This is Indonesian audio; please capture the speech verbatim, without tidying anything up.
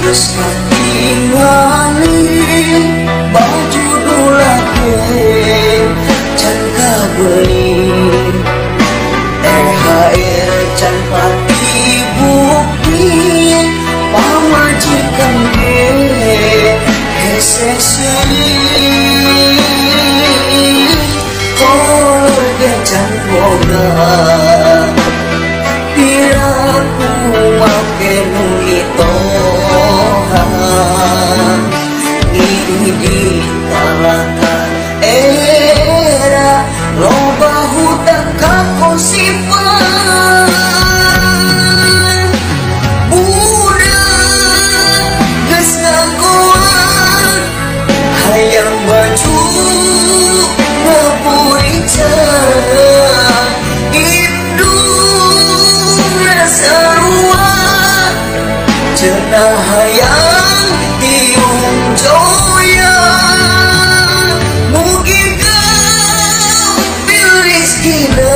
Terus katingali baju dulake can kabeli T H R can pati bukti pamajikan ge hese seuli kolor ge can boga piraku make nu itoha ini di talakan era loba hutang kakosipan budak geus ngagoan hayang baju ngeburican indung nasarua cenah hayang tiung joya mugi kau pilih rezeki